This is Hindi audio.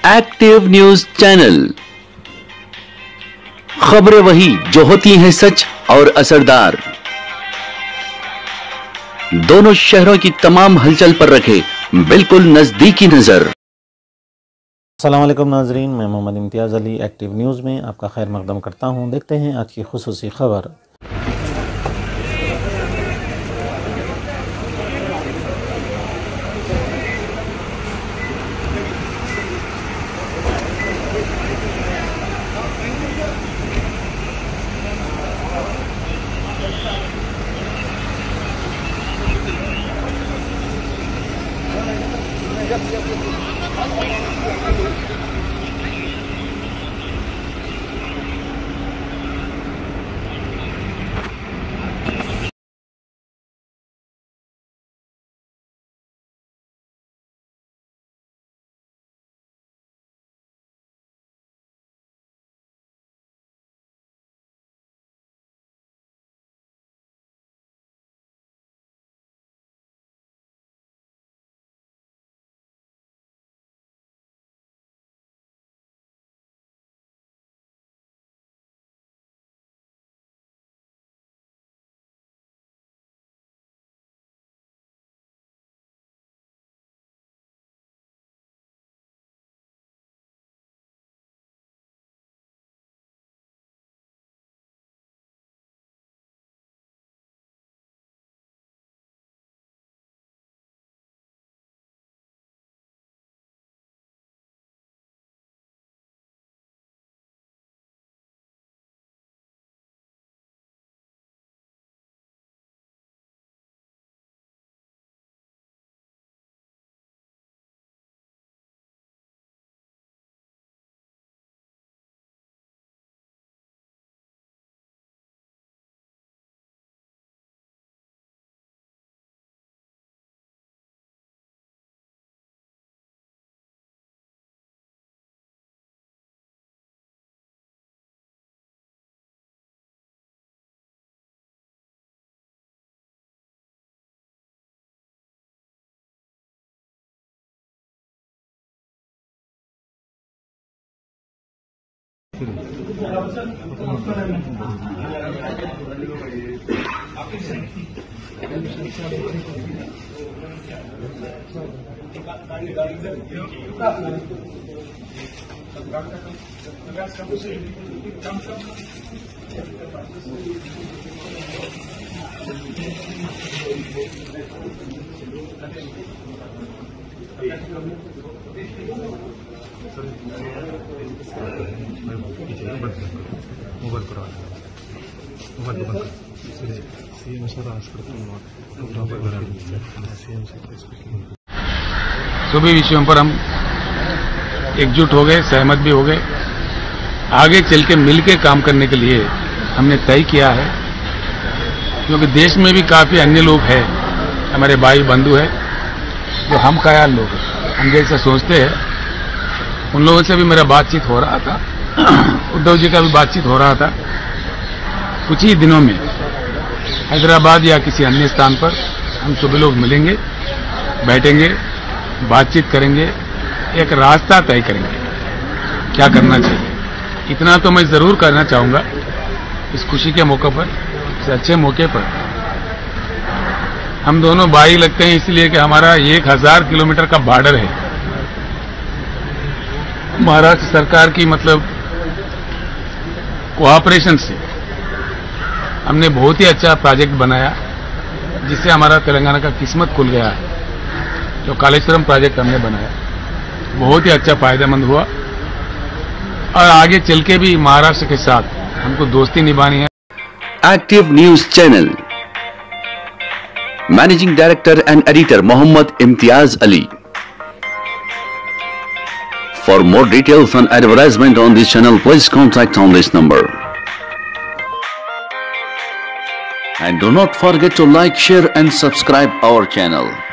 Active news channel. खबरें वही जो होती हैं सच और असरदार। दोनों शहरों की तमाम हलचल पर रखे बिल्कुल नजदीकी नजर। अस्सलाम वालेकुम नाजरीन, मैं मोहम्मद इम्तियाज़ अली एक्टिव न्यूज़ में आपका खैर मकदम करता हूं। देखते हैं आज की खुसूसी खबर। सभी विषयों पर हम एकजुट हो गए, सहमत भी हो गए। आगे चल के मिल के काम करने के लिए हमने तय किया है, क्योंकि देश में भी काफी अन्य लोग हैं, हमारे भाई बंधु हैं जो हम ख्याल लोग हैं, हम जैसा सोचते हैं। उन लोगों से भी मेरा बातचीत हो रहा था, उद्धव जी का भी बातचीत हो रहा था। कुछ ही दिनों में हैदराबाद या किसी अन्य स्थान पर हम सभी लोग मिलेंगे, बैठेंगे, बातचीत करेंगे, एक रास्ता तय करेंगे क्या करना चाहिए। इतना तो मैं जरूर करना चाहूंगा इस खुशी के मौके पर, इस अच्छे मौके पर। हम दोनों भाई लगते हैं इसलिए कि हमारा 1000 किलोमीटर का बॉर्डर है। महाराष्ट्र सरकार की मतलब कोऑपरेशन से हमने बहुत ही अच्छा प्रोजेक्ट बनाया, जिससे हमारा तेलंगाना का किस्मत खुल गया है। जो कालेश्वरम प्रोजेक्ट हमने बनाया बहुत ही अच्छा फायदेमंद हुआ, और आगे चल के भी महाराष्ट्र के साथ हमको दोस्ती निभानी है। Active news channel managing director and editor Mohammad Imtiaz Ali. For more details and advertisement on this channel, please contact on this number. And do not forget to like, share and subscribe our channel.